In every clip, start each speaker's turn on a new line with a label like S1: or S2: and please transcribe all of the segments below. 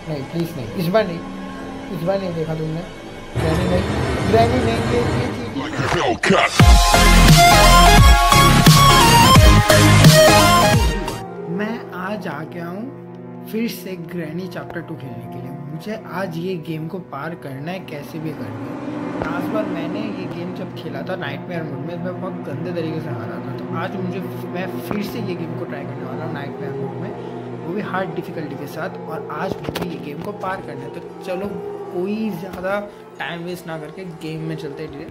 S1: नहीं प्लीज़ नहीं, इस बार नहीं, इस बार नहीं देखा तुमने। ग्रैनी नहीं, ग्रैनी नहीं, ये मैं आज आ गया हूँ फिर से ग्रैनी चैप्टर 2 खेलने के लिए। मुझे आज ये गेम को पार करना है, कैसे भी करना है। लास्ट बार मैंने ये गेम जब खेला था नाइटमेयर मोड में, मैं बहुत गंदे तरीके से हारा था। तो आज मैं फिर से ये गेम को ट्राई करने वाला हूँ नाइटमेयर मोड में, वो भी हार्ड डिफ़िकल्टी के साथ। और आज मुझे ये गेम को पार करना है, तो चलो कोई ज़्यादा टाइम वेस्ट ना करके गेम में चलते हैं।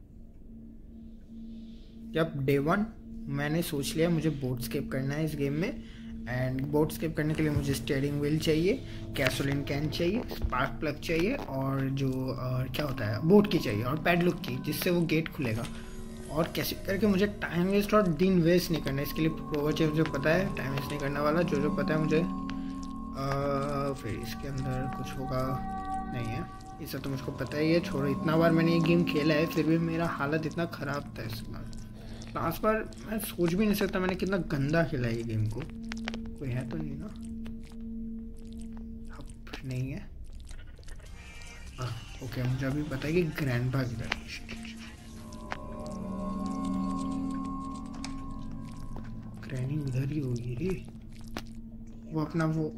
S1: जब डे 1 मैंने सोच लिया मुझे बोट स्केप करना है इस गेम में। एंड बोट स्केप करने के लिए मुझे स्टीयरिंग व्हील चाहिए, गैसोलीन कैन चाहिए, स्पार्क प्लग चाहिए, और जो क्या होता है बोट की चाहिए, और पैडलॉक की, जिससे वो गेट खुलेगा। और कैसे करके मुझे टाइम वेस्ट और दिन वेस्ट नहीं करना, इसके लिए प्रोवर चाहिए मुझे पता है, टाइम वेस्ट नहीं करने वाला, जो पता है मुझे। फिर इसके अंदर कुछ होगा नहीं है, इससे तो मुझको पता ही है। छोड़ो, इतना बार मैंने ये गेम खेला है फिर भी मेरा हालत इतना ख़राब था इस बार। लास्ट बार मैं सोच भी नहीं सकता मैंने कितना गंदा खेला है ये गेम को। कोई है तो नहीं ना? अब नहीं है। ओके, मुझे अभी पता है कि ग्रैंडपा किधर है। ग्रैनी उधर ही होगी रे, वो अपना वो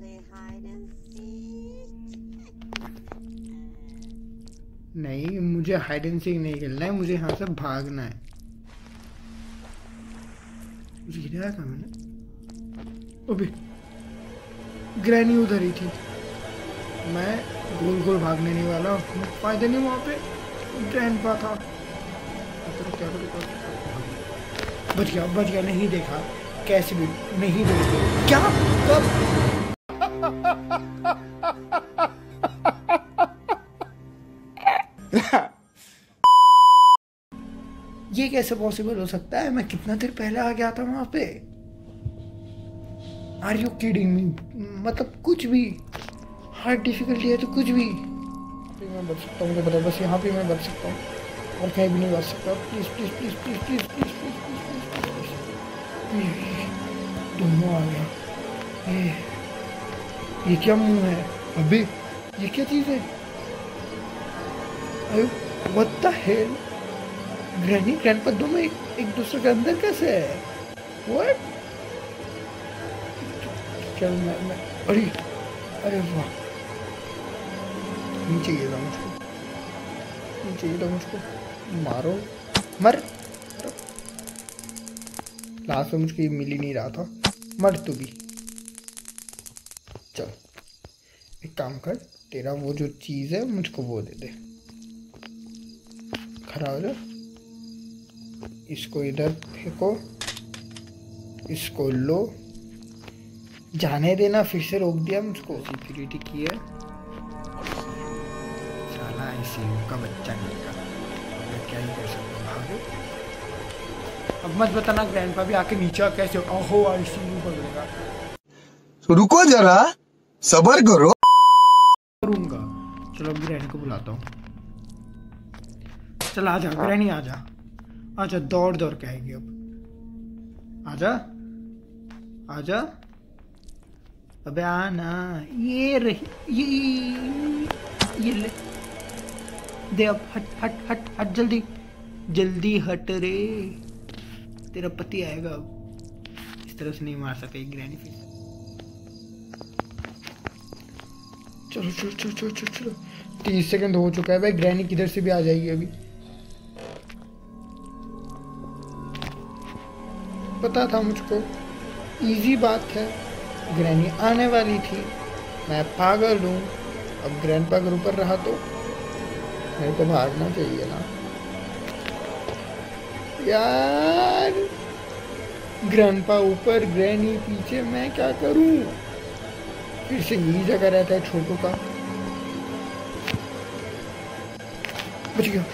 S1: नहीं, मुझे हाइड एंड सीक नहीं खेलना है, मुझे यहाँ से भागना है। गिरा था मैंने, अभी ग्रैनी उधर ही थी, मैं गोल गोल भागने नहीं वाला, फायदा नहीं, वहाँ पे ग्रैंडपा था। क्या बच गया, नहीं देखा, कैसे भी नहीं देखा, क्या कब ये कैसे पॉसिबल हो सकता है? मैं कितना देर पहले आ गया था वहां पे। Are you kidding me? मतलब कुछ भी हार्ड डिफिकल्टी है तो कुछ भी मैं बच सकता हूँ, मुझे पता है। बस यहाँ पे मैं बच सकता हूँ और कहीं भी नहीं बच सकता। Please please please please please please please please, दोनों आ गया। ये क्या मुंह है? अबे ये क्या चीज है? What the hell? Granny grandpa दोनों एक दूसरे के अंदर कैसे है? व्हाट? चल मैं अरे वाह, नहीं चाहिए था मुझको, मारो, मर। लास्ट में मुझको ये मिल ही नहीं रहा था, मर तू भी। चल एक काम कर, तेरा वो जो चीज़ है मुझको वो दे दे, खड़ा हो जा। इसको इधर फेंको, इसको लो, जाने देना। फिर से रोक दिया मुझको, सिक्योरिटी की है साला, ICU का बच्चा नहीं का, मैं क्या ही कर सकता हूँ। अब मत बताना ग्रैंडपा भी आके नीचे कैसे, ओहो ICU पकड़ेगा।
S2: तो रुको जरा, सब्र करो।
S1: करूँगा। चलो अब ग्रैनी को बुलाता हूँ। चल आजा ग्रैनी, आजा, दौड़ के आएगी अब। आजा, अबे आना। ये रही, ये ले दे अब। हट जल्दी हट रे, तेरा पति आएगा अब। इस तरह से नहीं मार सकते ग्रैनी फिर। चलो 30 सेकंड हो चुका है भाई, ग्रैनी किधर से भी आ जाएगी अभी। पता था मुझको, इजी बात है, ग्रैनी आने वाली थी, मैं पागल हूँ। अब ग्रैंडपा अगर ऊपर रहा तो मेरे को भागना चाहिए ना यार। ग्रैंडपा ऊपर, ग्रैनी पीछे, मैं क्या करूँ? फिर से यही जगह रहता है छोटू का। बच गया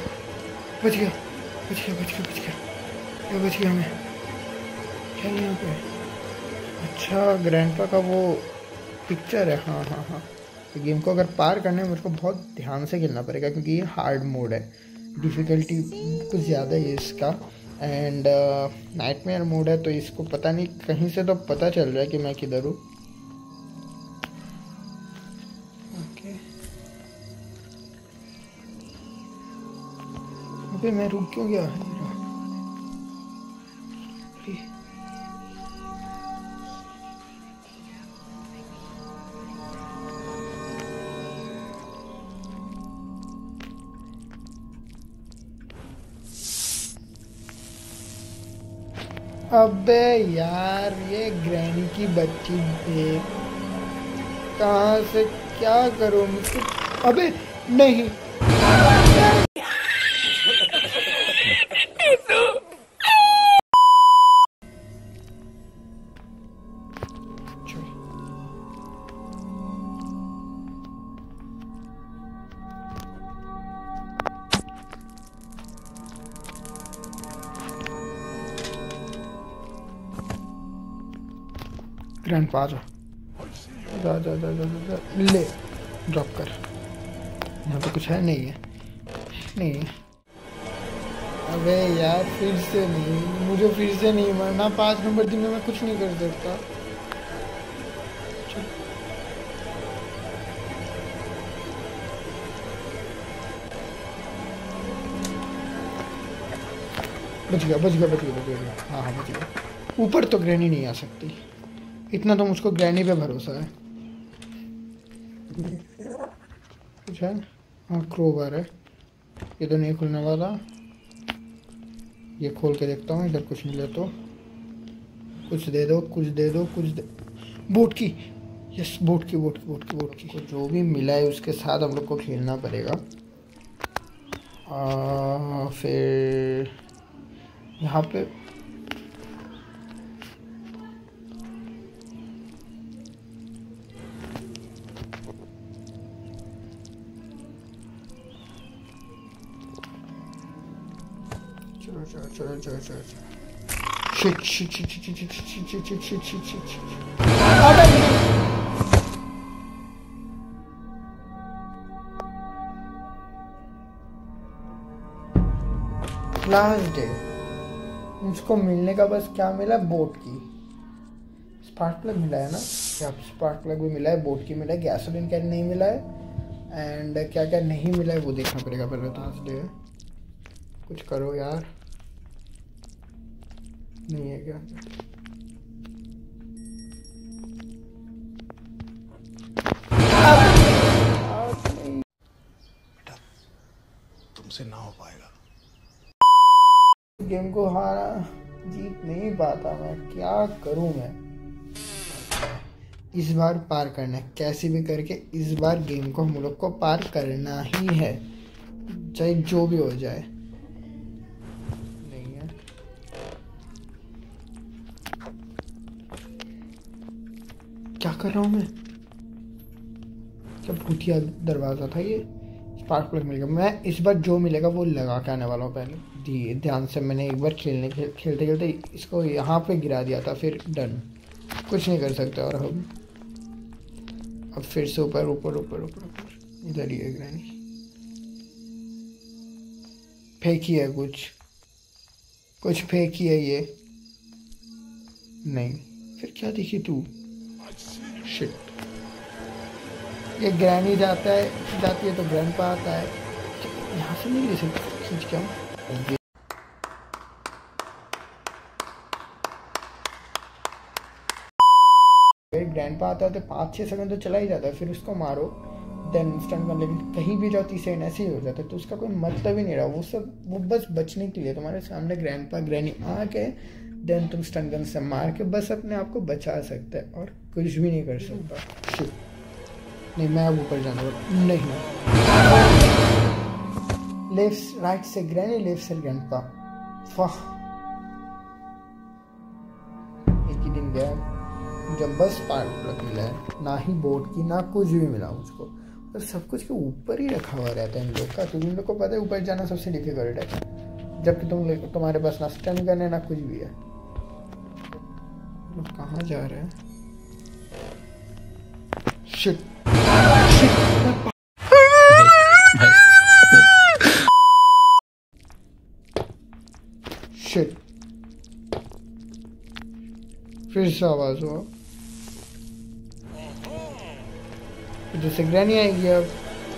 S1: मैं। क्या यहाँ पे? अच्छा, ग्रैंडपा का वो पिक्चर है। हाँ। तो गेम को अगर पार करने में मुझको बहुत ध्यान से खेलना पड़ेगा, क्योंकि ये हार्ड मोड है, डिफ़िकल्टी कुछ ज़्यादा है इसका। एंड नाइटमेयर मोड है, तो इसको पता नहीं, कहीं से तो पता चल रहा है कि मैं किधर हूँ। अबे मैं रुक क्यों गया? अबे यार ये ग्रैनी की बच्ची देख, कहाँ से क्या करूँ मुझको? अबे नहीं, ग्रैंडपा जा जा जा जा जा जा, ले ड्रॉप कर। यहाँ पे कुछ है? नहीं है, नहीं है। अबे यार फिर से नहीं, मुझे फिर से नहीं मरना। 5 नंबर दिन में मैं कुछ नहीं कर सकता। बच गया बच गया बच गया बच गया। हाँ हाँ बच गया। ऊपर तो ग्रैनी नहीं आ सकती, इतना तो मुझको ग्रैनी पे भरोसा है। कुछ है? हाँ क्रोबार है, ये तो नहीं खुलने वाला। ये खोल के देखता हूँ, इधर कुछ मिले तो। कुछ दे दो कुछ दे दो कुछ दे। बोट की, यस बोट की बोट की बोट की बोट की। जो भी मिला है उसके साथ हम लोग को खेलना पड़ेगा। फिर यहाँ पे चलो चलो चलो चलो चलो shit shit shit shit shit shit shit shit shit shit shit shit. Last day मुझको मिलने का बस क्या मिला? बोट की स्पार्क प्लग मिला है ना, क्या स्पार्क प्लग भी मिला है, बोट की मिला है, गैसोलीन कैन नहीं मिला है, एंड क्या क्या नहीं मिला है वो देखना पड़ेगा पहले। लास्ट डे कुछ करो यार, नहीं है क्या?
S2: बेटा तुमसे ना हो पाएगा।
S1: गेम को हारा जीत नहीं पाता मैं, क्या करूं मैं? इस बार पार करना है कैसे भी करके। इस बार गेम को हम लोग को पार करना ही है, चाहे जो भी हो जाए। नहीं है, क्या कर रहा हूं मैं? क्या भूतिया दरवाजा था ये? स्पार्क प्लग मिल गया। मैं इस बार जो मिलेगा वो लगा के आने वाला हूँ। पहले ध्यान से मैंने एक बार खेलते खेलते इसको यहाँ पे गिरा दिया था, फिर डन, कुछ नहीं कर सकते। और हम अब फिर से ऊपर ऊपर ऊपर ऊपर ऊपर। इधर ही है ग्रैनी, फेंकी है कुछ फेंकी है ये। नहीं, फिर क्या दिखी तू? शिट, ये ग्रैनी जाती है तो ग्रैंडपा आता है। यहाँ से नहीं ले सकते खींच के हम। ग्रैंडपा आता है तो 5-6 सेकंड तो चला ही जाता है, फिर उसको मारो देन स्टन गन, लेकिन कहीं भी जाओ 30 सेकंड ऐसे ही हो जाता है। तो उसका कोई मतलब ही नहीं रहा। वो बस बचने के लिए तुम्हारे सामने ग्रैंडपा ग्रैनी आके देन तुम स्टन गन से मार के बस अपने आप को बचा सकते हैं, और कुछ भी नहीं कर सकता। नहीं, मैं अब ऊपर जाना नहीं। लेफ्ट राइट से ग्रैनी, लेफ्ट से ग्रैंडपा। वाह, एक ही दिन गया जब बस स्पार्क प्लग मिला है, ना ही बोट की ना कुछ भी मिला मुझको। और सब कुछ के ऊपर ही रखा हुआ रहता है इन लोग का। तो तुम लोग को पता है ऊपर जाना सबसे डिफिकल्ट है, जबकि तुम्हारे पास ना स्टन गन है ना कुछ भी है। लोग कहाँ जा रहे हैं? शिट शिट, फिर से आवाज हुआ। इधर से ग्रैनी आएगी अब।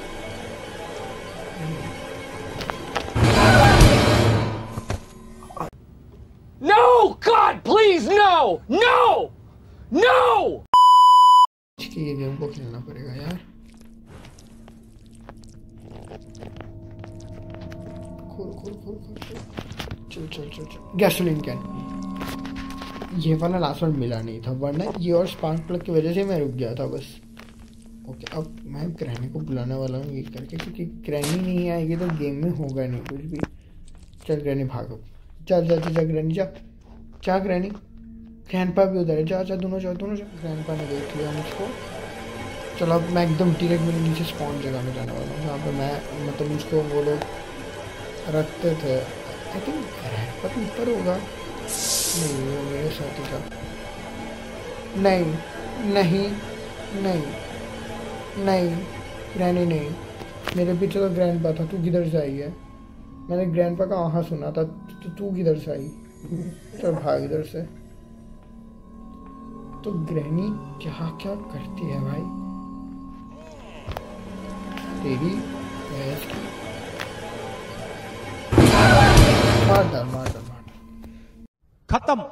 S3: No, God, please, no, no, no.
S1: ये गेम को खेलना पड़ेगा यार। खोल खोल खोल खोल चल चल चल चल। गैसोलीन कैन, ये वाला लास्ट वन मिला नहीं था, वरना ये और स्पार्क प्लग की वजह से मैं रुक गया था बस। ओके, अब मैं ग्रैनी को बुलाने वाला हूँ ये करके, क्योंकि ग्रैनी नहीं आएगी तो गेम में होगा नहीं कुछ भी। चल ग्रैनी भागो, जा जा जा ग्रैनी जा जा ग्रैनी। ग्रैंडपा भी उधर है, जा जा दोनों जाओ दोनों जाओ। ग्रैंडपा ने देख लिया मुझको। चलो अब मैं एकदम डायरेक्ट मेरे नीचे स्पॉन जगह में जाने वाला हूँ जहाँ पे मैं मतलब मुझको वो लोग रखते थे। आई थिंक ग्रैंडपा तो ऊपर होगा, नहीं वो मेरे साथ ही था। नहीं नहीं नहीं नहीं ग्रैनी नहीं, मेरे पीछे तो ग्रैंडपा था। तू किधर से आई है? मैंने ग्रैंडपा का आहा सुना था, तो तू किधर से आई? चल भाग इधर से। तो ग्रैनी क्या क्या करती है भाई तेरी भैंस की। मार डाल मार डाल मार डाल।
S3: खत्म,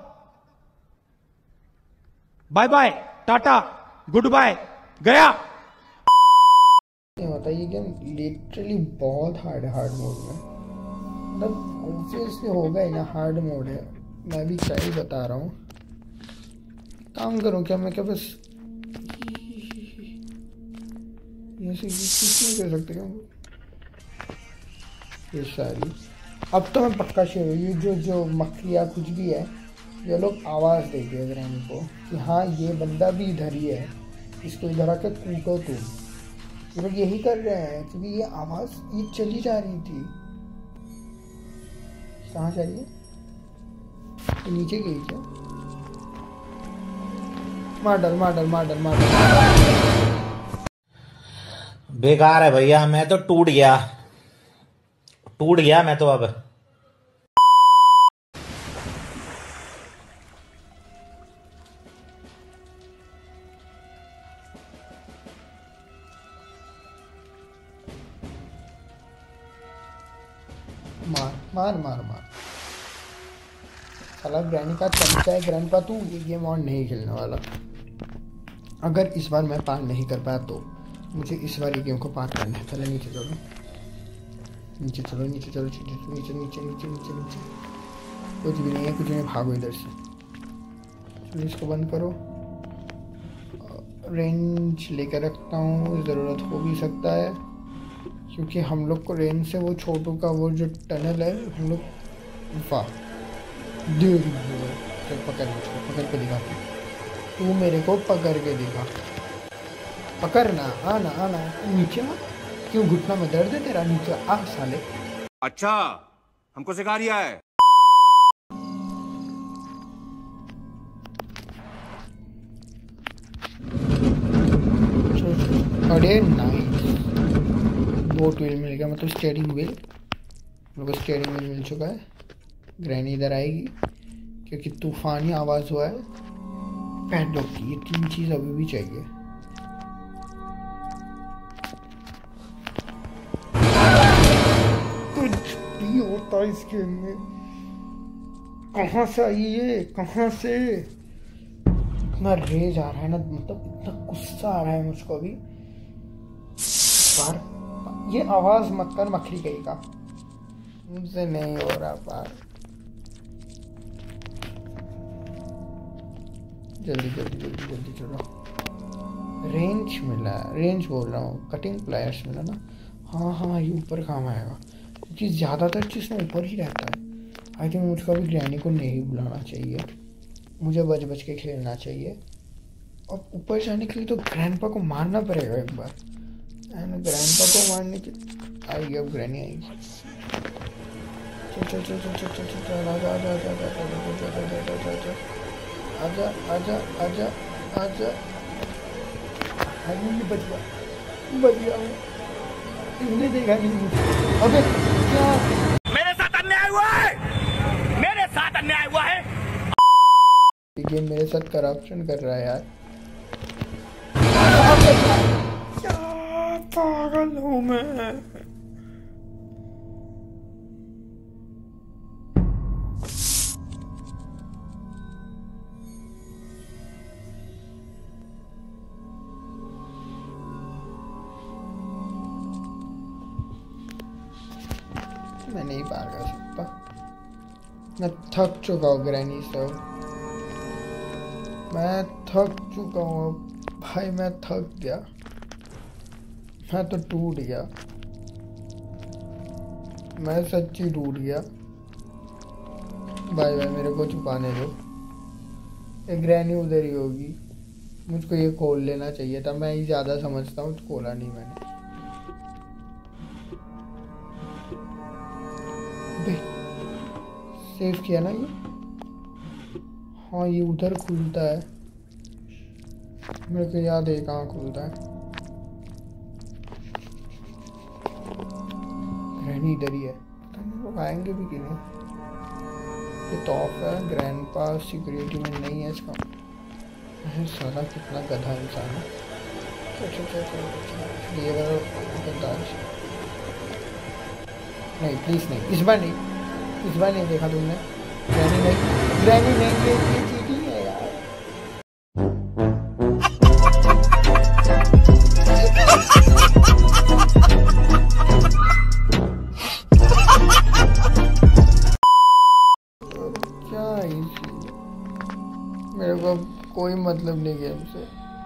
S3: बाय बाय, टाटा, गुड बाय, गया।
S1: नहीं होता ये गेम लिटरली बहुत हार्ड मोड में, मतलब ऑब्वियसली होगा ही ना, हार्ड मोड है। मैं भी क्या ही बता रहा हूँ। काम करूँ क्या मैं? क्या बस ऐसे नहीं कर सकते क्या ये सारी? अब तो मैं पक्का श्योर हूँ ये जो मक्खियाँ कुछ भी है, ये लोग आवाज़ देंगे ग्रैनी को कि हाँ ये बंदा भी इधर ही है, इसको इधर आकर कूटो तुम। ये लोग यही कर रहे हैं क्योंकि ये आवाज़ ये चली जा रही थी। कहाँ जा रही है? तो नीचे गई क्या? मार डाल मार डाल मार डाल मार डाल।
S4: बेकार है भैया, मैं तो टूट गया मैं तो अब।
S1: मार मार मार मार। साला ग्रैनी का चमचा है ग्रैंडपा, तू ये गेम और नहीं खेलने वाला। अगर इस बार मैं पार नहीं कर पाया तो मुझे इस बार ये गेम को पार करना है। चलो नीचे चलो नीचे चलो नीचे चलो नीचे नीचे नीचे नीचे नीचे नीचे। कुछ भी नहीं है, कुछ नहीं, भागो इधर से। चलो इसको बंद करो। रेंज लेकर रखता हूँ, ज़रूरत हो भी सकता है क्योंकि हम लोग को रेंज से वो छोटू का वो जो टनल है हम लोग वाह दे। चल पकड़ मुझको, पकड़ के दिखा तू मेरे को, पकड़ के दिखा। पकड़ना, आना आना नीचे मत। क्यों घुटना में दर्द है तेरा? नीचे आ साले।
S5: अच्छा हमको सिखा रिया है।
S1: अरे नाइस, बोट व्हील मिल गया, मतलब स्टीयरिंग व्हील। मेरे को स्टीयरिंग व्हील मिल चुका है। ग्रैनी इधर आएगी क्योंकि तूफानी आवाज़ हुआ है। पैडलॉक की, ये 3 चीज़ अभी भी चाहिए। कुछ भी होता है इस गेम में। कहाँ से आई ये, कहाँ से? इतना रेज आ रहा है ना, मतलब इतना गुस्सा आ रहा है मुझको अभी। पार ये आवाज़ मत कर मखरी कहीं का, मुझसे नहीं हो रहा पार। जल्दी जल्दी जल्दी जल्दी चलो। रेंज मिला, रेंज बोल रहा हूँ, कटिंग प्लायर्स मिला ना। हाँ हाँ ये ऊपर काम आएगा क्योंकि ज़्यादातर चीज़ में ऊपर ही रहता है। आई थिंक मुझको अभी ग्रैनी को नहीं बुलाना चाहिए, मुझे बच बच के खेलना चाहिए। और ऊपर जाने के लिए तो ग्रैंडपा को मारना पड़ेगा एक बार। एंड ग्रैंडपा को मारने की आएगी, अब ग्रैनी आएगी। चल चल चल चल चल चल चल आजा आजा आजा आजा आजा आजा आजा आजा। बच गया इसने देखा नहीं मुझे। अबे क्या
S3: मेरे साथ अन्याय हुआ है, मेरे साथ अन्याय हुआ है।
S1: ये गेम मेरे साथ करप्शन कर रहा है यार। क्या पागल हूँ मैं। मैं नहीं पार कर सकता, मैं थक चुका हूँ ग्रैनी से, मैं थक चुका हूँ भाई, मैं थक गया, मैं तो टूट गया, मैं सच्ची टूट गया। भाई भाई मेरे को छुपाने दो, एक ग्रैनी उधर ही होगी, मुझको ये खोल लेना चाहिए था, मैं ही ज़्यादा समझता हूँ, खोला नहीं मैंने। सेव किया ना ये, हाँ ये उधर खुलता है, मेरे को याद है कहाँ खुलता है। ग्रैनी इधर ही है, लोग आएंगे भी कि नहीं। ये तो ऑफ है, ग्रैंडपा सिक्योरिटी में नहीं है इसका। साला कितना गधा इंसान है। ये गद्दार नहीं, प्लीज नहीं, इस बार नहीं, इस बार नहीं देखा तुमने। ग्रैनी नहीं, ग्रैनी नहीं, ये चीटिंग है यार। क्या मेरे को कोई मतलब नहीं गेम से,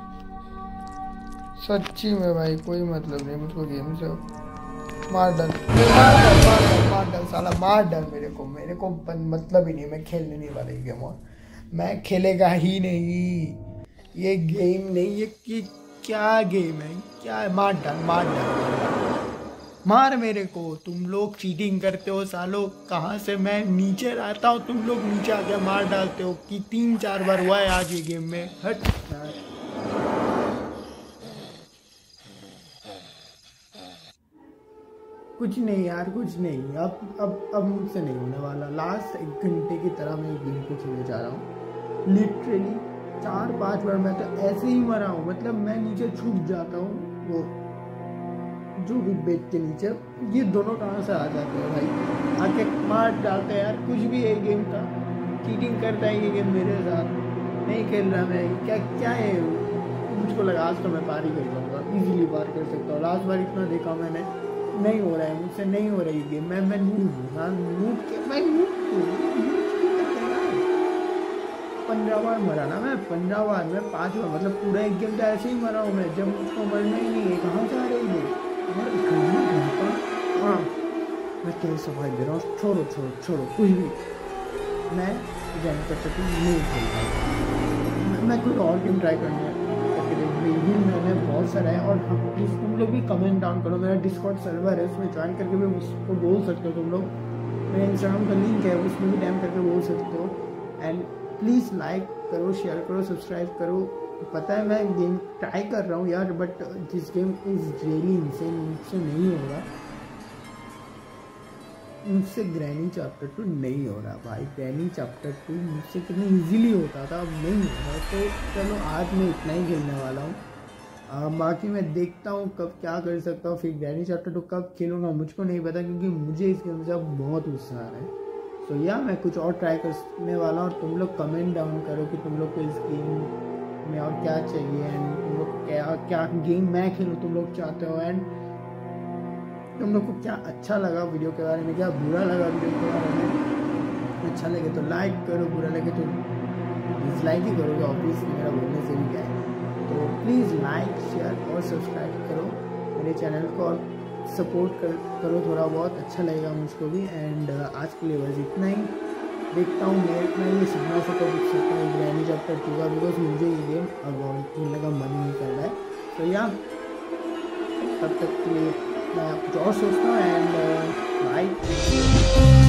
S1: सच्ची में भाई कोई मतलब नहीं मुझको गेम से। मार डाल, मार डाल साला, मार डाल मेरे को मतलब ही नहीं, मैं खेलने नहीं वाला ये गेम, और मैं खेलेगा ही नहीं ये गेम। नहीं ये कि क्या गेम है, क्या है? मार डाल, मार डाल, मार मेरे को। तुम लोग चीटिंग करते हो सालों, कहाँ से मैं नीचे रहता हूँ, तुम लोग नीचे आके मार डालते हो कि 3-4 बार हुआ है आज ये गेम में। हट यार, कुछ नहीं यार, कुछ नहीं, अब मुझसे नहीं होने वाला। लास्ट 1 घंटे की तरह मैं गेम को खेलने जा रहा हूँ। लिटरली 4-5 बार मैं तो ऐसे ही मरा हूँ, मतलब मैं नीचे छुप जाता हूँ, वो जो भी बेड के नीचे, ये दोनों कहाँ से आ जाते हैं भाई, आके मार डालते हैं यार। कुछ भी है गेम का, चीटिंग करता है ये गेम मेरे साथ, नहीं खेल रहा मैं, क्या है। मुझको लगा आज तो मैं पार ही कर जाऊँगा, ईजिली पार कर सकता हूँ। लास्ट बार इतना देखा मैंने, नहीं हो रहा है मुझसे, नहीं हो रही गेम। मैं नूब हूँ, हाँ नूब के, मैं नूब हूँ। 15 बार मरा ना मैं, 15 बार में 5 बार, मतलब पूरा एक गेम तो ऐसे ही मरा हूँ मैं, जब मुझको मरना ही नहीं है। कहाँ से आ रही है हाँ, मैं तेरे सफाई दे रहा हूँ, छोड़ो छोड़ो छोड़ो कुछ भी, मैं ज्वाइन कर सकती हूँ, नहीं खेल पाऊँ मैं। कोई और गेम ट्राई करने भी मैंने बहुत सारा है। और हम प्लीज़ तुम लोग भी कमेंट डाउन करो, मेरा डिस्कॉर्ड सर्वर है, उसमें ज्वाइन करके भी उसको बोल सकते हो तुम लोग। मेरा इंस्टाग्राम का लिंक है, उसमें भी टाइम करके बोल सकते हो। एंड प्लीज़ लाइक करो, शेयर करो, सब्सक्राइब करो। पता है मैं गेम ट्राई कर रहा हूँ यार, but this game is really insane, मुझसे नहीं हो रहा, मुझसे ग्रैनी चैप्टर 2 नहीं हो रहा भाई। ग्रैनी चैप्टर 2 मुझसे कितनी इजीली होता था, अब नहीं हो रहा। तो चलो आज मैं इतना ही खेलने वाला हूँ, बाकी मैं देखता हूँ कब क्या कर सकता हूँ। फिर ग्रैनी चैप्टर 2 कब खेलूँगा मुझको नहीं पता, क्योंकि मुझे इस गेम से बहुत गुस्सा आ रहा है। सो या मैं कुछ और ट्राई करने वाला हूँ, और तुम लोग कमेंट डाउन करो कि तुम लोग को इस गेम में और क्या चाहिए, एंड तुम लोग क्या गेम मैं खेलूँ तुम लोग चाहते हो, एंड तुम लोग को क्या अच्छा लगा वीडियो के बारे में, क्या बुरा लगा वीडियो के बारे में। अच्छा लगे तो लाइक करो, बुरा लगे तो डिसलाइक ही करोगे, ऑब्वियसली मेरा बोलने से भी क्या है। तो प्लीज़ लाइक, शेयर और सब्सक्राइब करो मेरे चैनल को, और सपोर्ट करो थोड़ा बहुत, अच्छा लगेगा मुझको भी। एंड आज के लिए बस इतना ही। देखता हूँ मैं ये सीखना से कब दिख सकता है ग्रैनी चैप्टर 2 का, बिकॉज मुझे ये गेम अब खेलने का मन नहीं कर रहा है। तो या तब तक के लिए मैं कुछ और सोचता हूँ, एंड बाय।